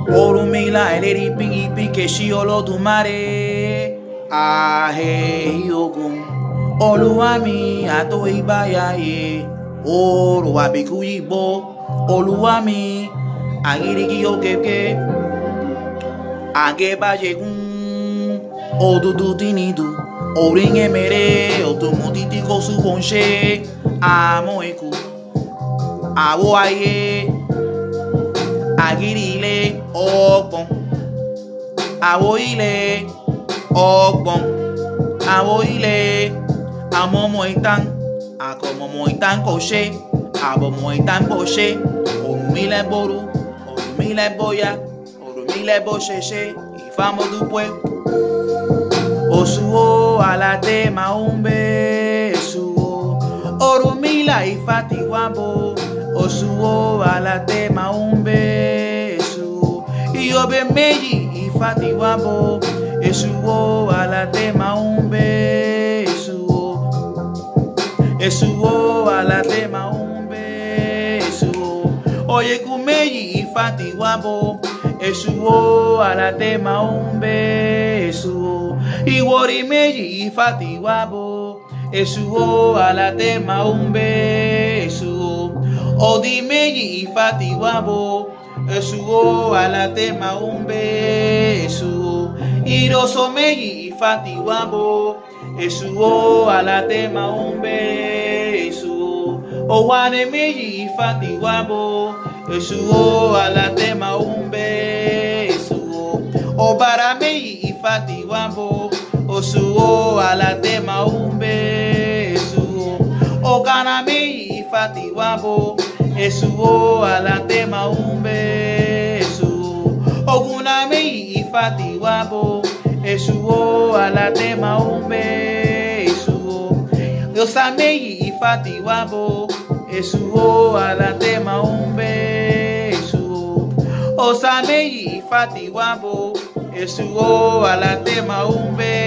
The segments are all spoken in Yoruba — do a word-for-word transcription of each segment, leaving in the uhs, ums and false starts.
Orumila eleri pigi pike shi Olodumare. Ahe yogun. Oluwami ato ibaya ye. Oro abikuyibo. Oluwami agirigi okeke. Ageba yegun. Odudu tinidu. Oringe mere. Otomotiti kosu bonche. Amo eku. Abo aye. Agirile ọgbọ̀n. Àwo ilé ọgbọ̀n. Àwo ilé àmọ́mọ́ ìtàn. Àkọ́mọ́mọ́ ìtàn kò ṣe. Àbọ̀mọ́ ìtàn bò ṣe. Òrùmílẹ̀ boru. Òrùmílẹ̀ bóyá. Òrùmílẹ̀ bó ṣe ṣe. Ìfàmọ́dúpẹ́. Oṣùwò aládé máa ń bẹ́ èṣùwò. Orumila ifatiwabo. Oṣùwò aládé máa ń bẹ́ èṣùwò. Iyobe méjì ifatiwabo. Èṣùwò aládé máa ń bẹ́ èṣùwò. Èṣùwò aládé máa ń bẹ́ èṣùwò. Oyeku méjì ifatiwabo. Èṣùwò aládé máa ń bẹ́ èṣùwò. Ìwòrì méjì ifatiwabo. Èṣùwò aládé máa ń bẹ́ èṣùwò. Odi méjì ifatiwabo. Èṣùwò aládé máa ń bẹ́ èṣùwò. Ìrọ̀sọ méjì ifatiwabo. Èṣùwò aládé máa ń bẹ́ èṣùwò. Òwàrè méjì ifatiwabo. Èṣùwò aládé máa ń bẹ́ èṣùwò. Ọ̀bàrà méjì ifatiwabo. Oṣùwò aládé máa ń bẹ́ èṣùwò. Ọ̀gànà méjì ifatiwabo. Èṣùwò aládé máa ń bẹ́ èṣùwò. Ògùnà méjì ifatiwabo. Èṣùwò aládé máa ń bẹ́ èṣùwò. Ọ̀sà méjì ifatiwabo. Èṣùwò aládé máa ń bẹ́ èṣùwò. Ọ̀sà méjì ifatiwabo. Èṣùwò aládé máa ń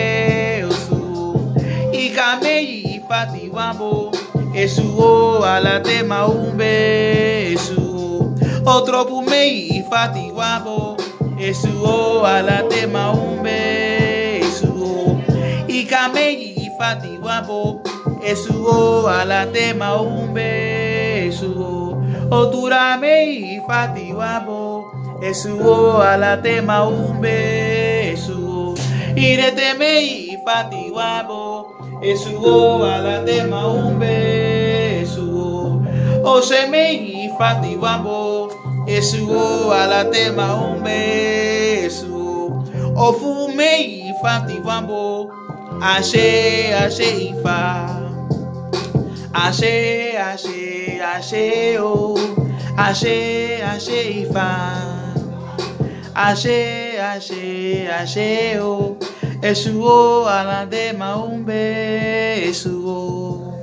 bẹ́ èṣùwò. Ìkà méjì ifatiwabo. Èṣùwò aládé máa ń bẹ́ èṣùwò. Òtòròpù méjì ifatiwabo. Èṣùwò aládé máa ń bẹ́ èṣùwò. Ìkà méjì ifatiwabo. Èṣùwò aládé máa ń bẹ́ èṣùwò. Òtùrà méjì ifatiwabo. Èṣùwò aládé máa ń bẹ́ èṣùwò. Ìrètè méjì ifatiwabo. Èṣùwò aládé máa ń bẹ́ èṣùwò. Òṣè méjì ifatiwabo. Èṣùwò aládé máa ń bẹ́ èṣùwò. Òfu méjì ifatiwabo. Àṣẹ àṣẹ Ifá. Àṣẹ àṣẹ àṣẹ o. Àṣẹ àṣẹ Ifá. Àṣẹ àṣẹ àṣẹ o. Èṣùwò aládé máa ń bẹ́ èṣùwò.